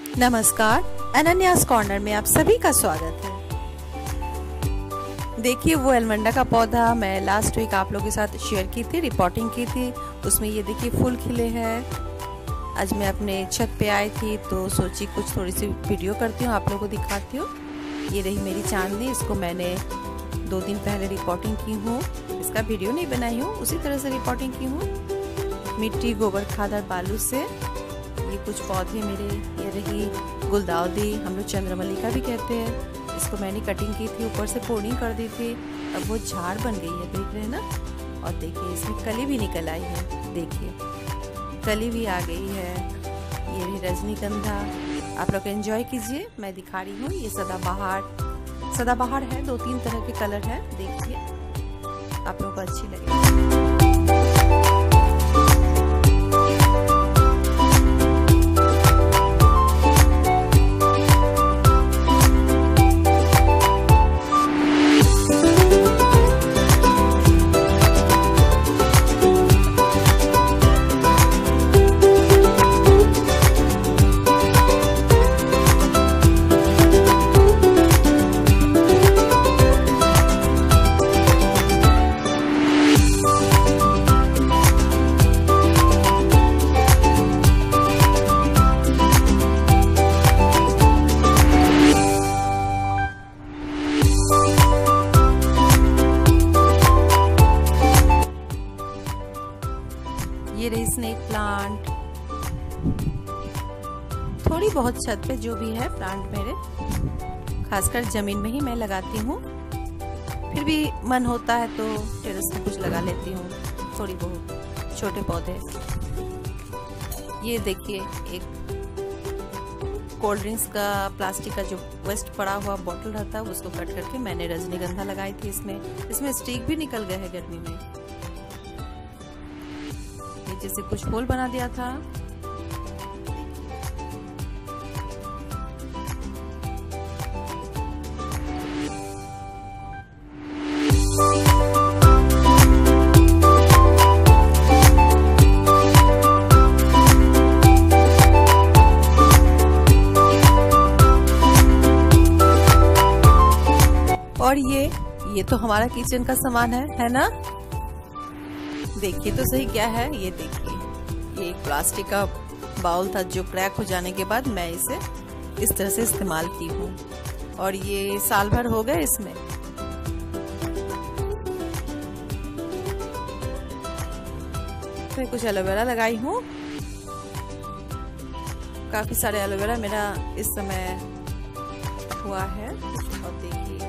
नमस्कार, अनन्यास कॉर्नर में आप सभी का स्वागत है। देखिए वो एलमंडा का पौधा मैं लास्ट वीक आप लोगों के साथ शेयर की थी, रिपोर्टिंग की थी। उसमें ये देखिए फूल खिले हैं। आज मैं अपने छत पे आई थी तो सोची कुछ थोड़ी सी वीडियो करती हूँ, आप लोगों को दिखाती हूँ। ये रही मेरी चांदनी, इसको मैंने 2 दिन पहले रिपोर्टिंग की हूँ। इसका वीडियो नहीं बनाई हूँ, उसी तरह से रिपोर्टिंग की हूँ। मिट्टी, गोबर खाद और बालू से। ये कुछ पौधे मेरे, ये रही गुलदाउदी, हम लोग चंद्रमल्लिका भी कहते हैं। इसको मैंने कटिंग की थी, ऊपर से पोर्निंग कर दी थी, अब वो झाड़ बन गई है, देख रहे हैं ना। और देखिए इसमें कली भी निकल आई है, देखिए कली भी आ गई है। ये रही रजनीगंधा, आप लोग एंजॉय कीजिए। मैं दिखा रही हूँ, ये सदाबहार है, 2-3 तरह के कलर है। देखिए आप लोगों को अच्छी लगेगी। ये रही स्नेक प्लांट। थोड़ी बहुत छत पे जो भी है प्लांट मेरे, खासकर जमीन में ही मैं लगाती हूँ। फिर भी मन होता है तो टेरेस में कुछ लगा लेती हूँ, थोड़ी बहुत छोटे पौधे। ये देखिए एक कोल्ड ड्रिंक्स का प्लास्टिक का जो वेस्ट पड़ा हुआ बॉटल रहता है, उसको कट करके मैंने रजनीगंधा लगाई थी। इसमें स्टिक भी निकल गए हैं गर्मी में। जैसे कुछ फूल बना दिया था। और ये तो हमारा किचन का सामान है ना। देखिए तो सही क्या है। ये देखिए, ये एक प्लास्टिक का बाउल था जो क्रैक हो जाने के बाद मैं इसे इस तरह से इस्तेमाल की हूँ, और ये साल भर हो गए इसमें। तो कुछ एलोवेरा लगाई हूँ, काफी सारे एलोवेरा मेरा इस समय हुआ है। और देखिए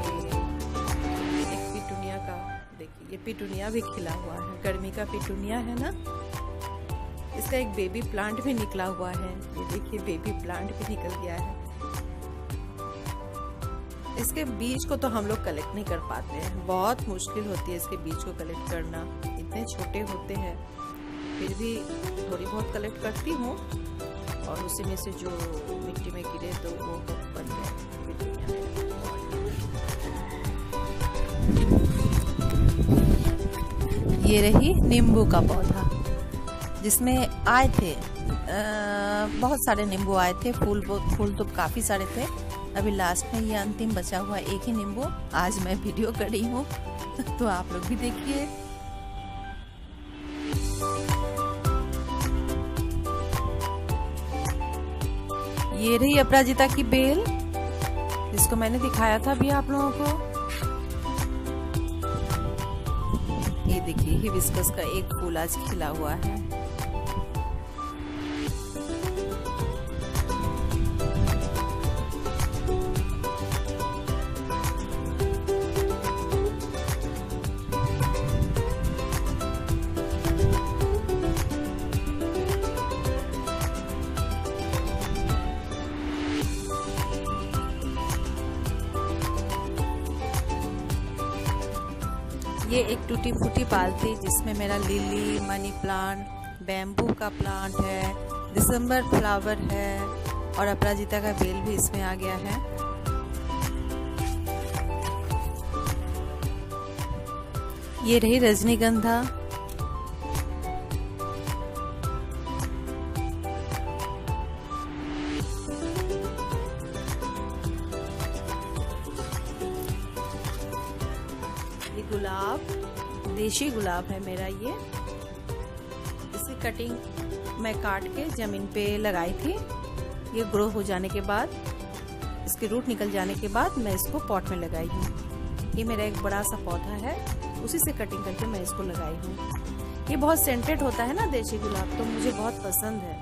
ये पिटूनिया भी खिला हुआ है, गर्मी का पिटूनिया है ना। इसका एक बेबी प्लांट भी निकला हुआ है, ये देखिए बेबी प्लांट भी निकल गया है। इसके बीज को तो हम लोग कलेक्ट नहीं कर पाते हैं, बहुत मुश्किल होती है इसके बीज को कलेक्ट करना, इतने छोटे होते हैं। फिर भी थोड़ी बहुत कलेक्ट करती हूँ, और उसी में से जो मिट्टी में गिरे तो वो बन गए। ये रही नींबू का पौधा, जिसमें आए थे बहुत सारे नींबू आए थे। फूल तो काफी सारे थे। अभी लास्ट में ये अंतिम बचा हुआ एक ही नींबू आज मैं वीडियो कर रही हूँ तो आप लोग भी देखिए। ये रही अपराजिता की बेल, जिसको मैंने दिखाया था अभी आप लोगों को। ये देखिए हिबिस्कस का एक फूल आज खिला हुआ है। ये एक टूटी फूटी बाल्टी, जिसमें मेरा लिली, मनी प्लांट, बैम्बू का प्लांट है, दिसंबर फ्लावर है, और अपराजिता का बेल भी इसमें आ गया है। ये रही रजनीगंधा। गुलाब, देशी गुलाब है मेरा ये। इसकी कटिंग मैं काट के ज़मीन पे लगाई थी। ये ग्रो हो जाने के बाद, इसके रूट निकल जाने के बाद मैं इसको पॉट में लगाई हूँ। ये मेरा एक बड़ा सा पौधा है, उसी से कटिंग करके मैं इसको लगाई हूँ। ये बहुत सेंटेड होता है ना देशी गुलाब, तो मुझे बहुत पसंद है।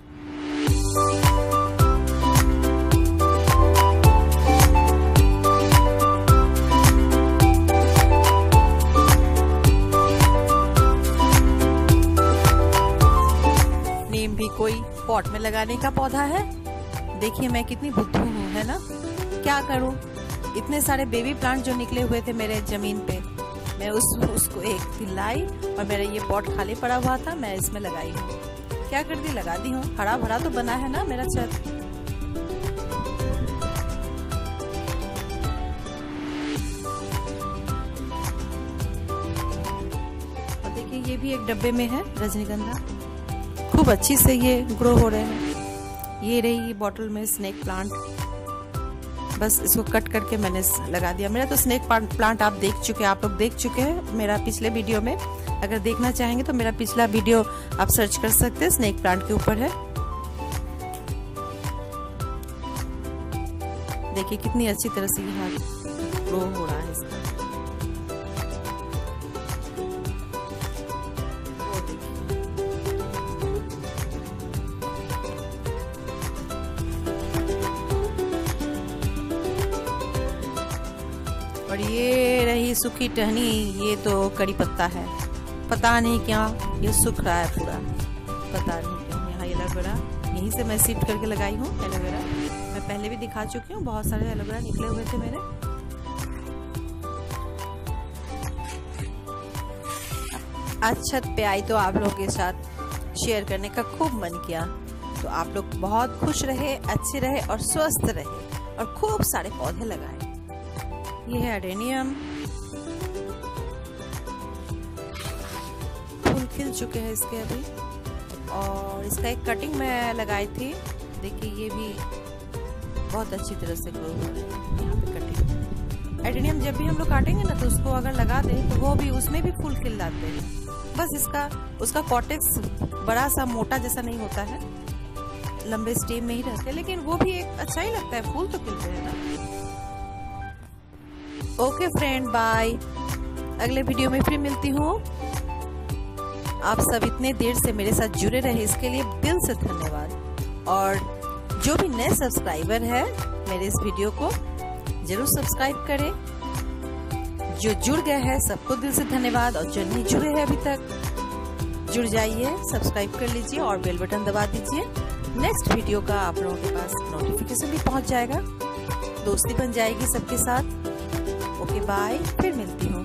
नीम भी कोई पॉट में लगाने का पौधा है। देखिए मैं कितनी बुद्धू हूँ, है ना। क्या करूँ, इतने सारे बेबी प्लांट जो निकले हुए थे मेरे जमीन पे, मैं उसको एक दिन लाई और मेरा ये पॉट खाली पड़ा हुआ था, मैं इसमें लगाई हूँ। क्या कर दी, लगा दी हूँ। हरा भरा तो बना है ना मेरा छत। और देखिए ये भी एक डब्बे में है रजनीगंधा, खूब अच्छी से ये ग्रो हो रहे हैं। ये रही ये बॉटल में स्नेक प्लांट, बस इसको कट करके मैंने लगा दिया। मेरा तो स्नेक प्लांट आप लोग देख चुके हैं मेरा पिछले वीडियो में। अगर देखना चाहेंगे तो मेरा पिछला वीडियो आप सर्च कर सकते हैं, स्नेक प्लांट के ऊपर है। देखिए कितनी अच्छी तरह से यहाँ ग्रो हो रहा है इसका। और ये रही सूखी टहनी, ये तो कड़ी पत्ता है। पता नहीं क्या ये सूख रहा है पूरा, पता नहीं क्यों। यहाँ एलोवेरा यहीं से मैं सीड करके लगाई हूँ। एलोवेरा मैं पहले भी दिखा चुकी हूँ, बहुत सारे एलोवेरा निकले हुए थे मेरे। आज छत पे आई तो आप लोगों के साथ शेयर करने का खूब मन किया। तो आप लोग बहुत खुश रहे, अच्छे रहे और स्वस्थ रहे और खूब सारे पौधे लगाए। ये है एडेनियम, फूल खिल चुके हैं इसके अभी। और इसका एक कटिंग मैं लगाई थी, देखिए ये भी बहुत अच्छी तरह से ग्रो हो रहा है। यहाँ पे कटिंग एडेनियम जब भी हम लोग काटेंगे ना, तो उसको अगर लगा दें तो वो भी, उसमें भी फूल खिल जाते हैं। बस उसका कॉर्टेक्स बड़ा सा मोटा जैसा नहीं होता है, लंबे स्टेम में ही रहते हैं, लेकिन वो भी एक अच्छा ही लगता है, फूल तो खिलते हैं ना। Okay friend, bye. अगले वीडियो में फिर मिलती हूँ। आप सब इतने देर से मेरे साथ जुड़े रहे, इसके लिए दिल से धन्यवाद। और जो भी नए सब्सक्राइबर है मेरे इस वीडियो को जरूर सब्सक्राइब करें। जो जुड़ गए हैं सबको दिल से धन्यवाद, और जो नहीं जुड़े हैं अभी तक, जुड़ जाइए, सब्सक्राइब कर लीजिए और बेल बटन दबा दीजिए। नेक्स्ट वीडियो का आप लोगों के पास नोटिफिकेशन भी पहुंच जाएगा, दोस्ती बन जाएगी सबके साथ। ओके बाय, फिर मिलती हूँ।